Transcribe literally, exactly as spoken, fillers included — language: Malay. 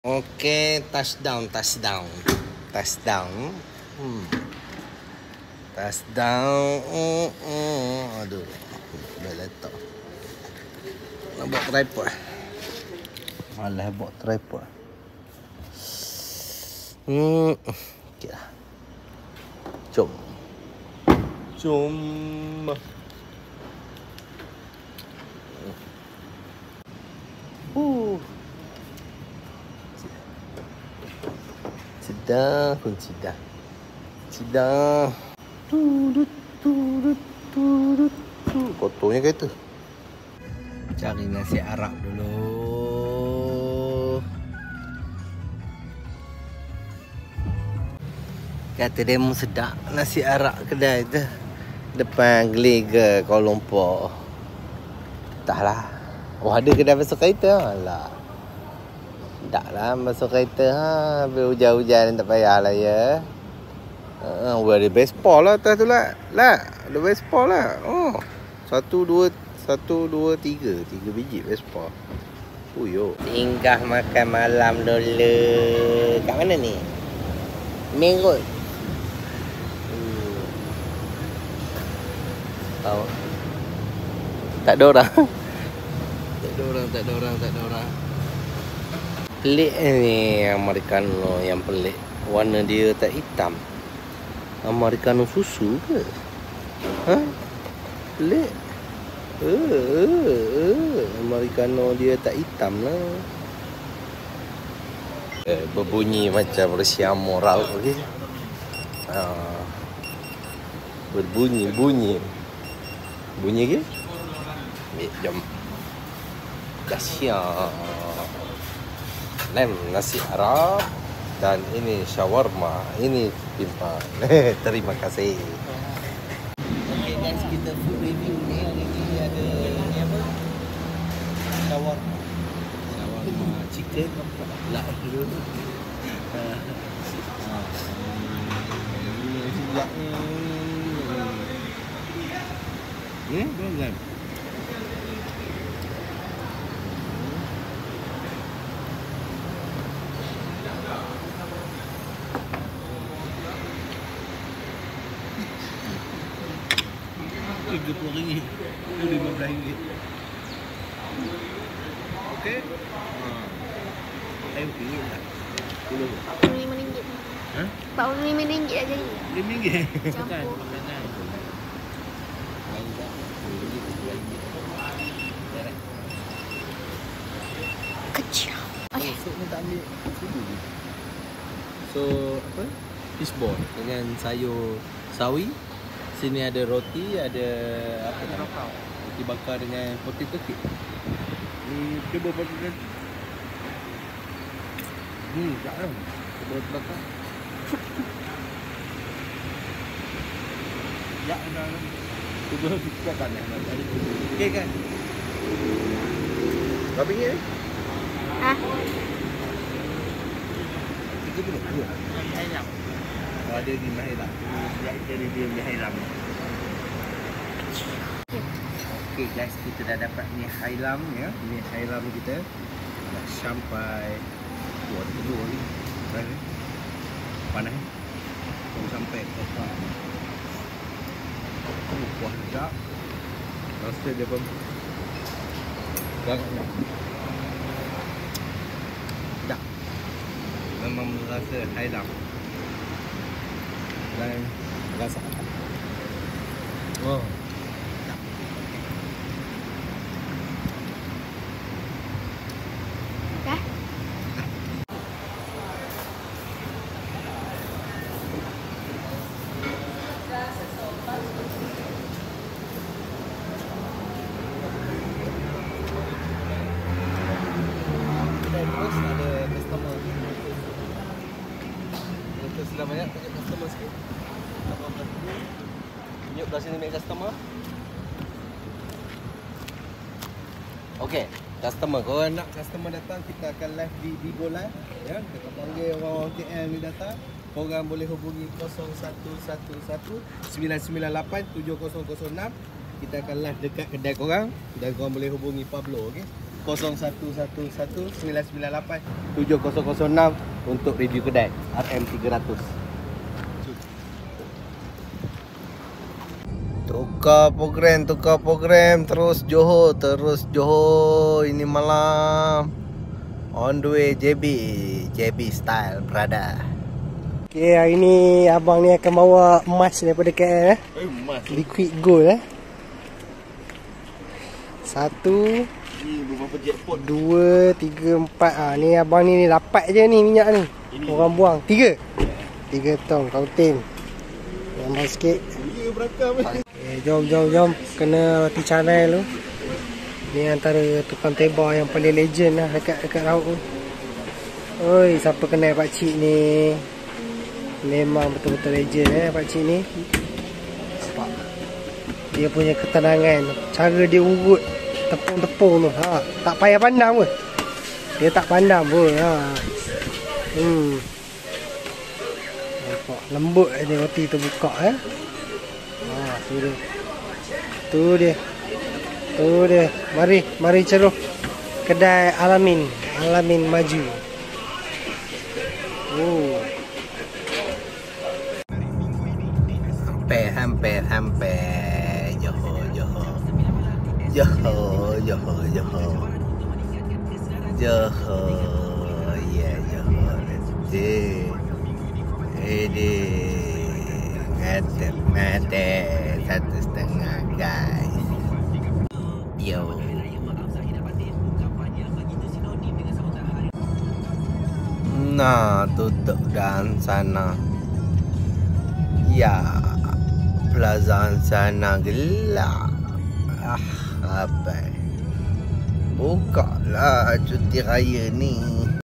Okey, touchdown, touchdown. Touchdown. Hmm. Touchdown. Hmm, hmm. Aduh. Dah letak. Nak buat tripod. Malah buat tripod. Hmm. Okeylah. Jom. Jom. Uh. Sedang pun sedang. Sedang. Turut turut turut turut. Kotornya kereta. Cari nasi Arab dulu. Kata demo sedap nasi Arab kedai tu. Depan Gelegar Kuala Lumpur. Entahlah. Oh, ada kedai basuh kereta. Alah. Tak lah masuk kereta ha. Habis hujan-hujan tak payahlah ya. Ha, uh, ada Vespa lah atas tu lah. Lah, ada Vespa lah. Oh. Satu, dua, satu, dua, tiga. Tiga biji Vespa. Oh yo. Singgah makan malam dulu. Kat mana ni? Main Road. Hmm. Tahu. Tak ada orang. tak ada orang, tak ada orang, tak ada orang. Pelik ni Americano yang pelik. Warna dia tak hitam. Americano susu ke? Ha? Pelik. Uh, uh, uh. Americano dia tak hitam lah. Eh, berbunyi macam bersiamur raut. Okay? Ha. Berbunyi, bunyi. Bunyi ke? Eh, jom. Dahsyat. Lem nasi Arab dan ini shawarma, ini pimpan. Terima kasih. Okay guys, kita food review ni hari ni ada ni apa? Shawarma. Shawarma chicken lah dulu. Ha. Ini sedap ni. Hmm, boleh. tiga puluh ringgit. Itu lima belas ringgit. Okey. Ha. Saya okey tak? Puluh. empat puluh lima ringgit. Ha? empat puluh lima ringgit aja ni. lima ringgit. Campur. Kecil. Okey. So, ni tak ambil sudu. So, apa? Fishball dengan sayur sawi. Sini ada roti, ada apa nama? Roti bakar dengan potato cake. Hmm, cuba potato cake. Hmm, tak tahu. Cuba roti bakar. Ya, dah. Cuba kita kan dah. Okey kan? Berapa ringgit? Ha? tiga puluh. Dua. Ayam. Oh, ada di Mahiram. Dia jadi dia di Mahiram. Okey guys, kita dah dapat ni Hailam ya. Ni Hailam kita. Dah sampai dua puluh ni. Panas. Panas. Baru sampai kota. Oh, kuah sedap. Rasa dia pun gagak. Sedap. Memang rasa Hailam. Dan rasa oh Dah? terus ada customer. Kita sudah banyak tanya customer sikit. Tunjuk belah sini make customer. Okey, customer. Kalau nak customer datang, kita akan live di Bigo Live ya. Kita panggil orang-orang K L ni datang. Korang boleh hubungi kosong satu satu satu sembilan sembilan lapan tujuh kosong kosong enam. Kita akan live dekat kedai korang dan korang boleh hubungi Pablo, okey. kosong satu satu satu sembilan sembilan lapan tujuh kosong kosong enam untuk review kedai R M tiga ratus. Tukar program, tukar program. Terus Johor, terus Johor. Ini malam on the way J B, J B style, brother. Okay, hari ni abang ni akan bawa emas daripada K L eh. Eh, emas. Liquid gold eh. Satu, Ni beberapa jackpot. dua, tiga, empat. Ah, ni abang ni, ni dapat je ni minyak ni. Ini. Orang buang. Tiga. Tiga tong kautin. Tambah sikit. Ya, berakam. Okay, jom, jom, jom. Kena roti canai dulu. Ni antara tukang teba yang paling legend lah dekat dekat laut tu. Oi, siapa kenal pakcik ni? Memang betul-betul legend eh pakcik ni. Nampak. Dia punya ketenangan, cara dia urut tepung-tepung tu. Ha, tak payah pandang pun. Dia tak pandang pun. Ha. Hmm. Nampak lembut je roti tu buka eh. Ha, tu dia. Tu dia. Tu dia. Mari, mari ceruh kedai Alamin. Alamin Maju. Oh. Hampir, hampir, hampir. Johor, Johor. Johor, Johor, Johor. Johor. Ya, Johor. Ini. Ini. Ngadep, ngadep. Satu setengah, guys. Yo. Nah, tutup dan sana. Ya, plaza sana gelap. Ah, apa? Buka lah cuti raya ni.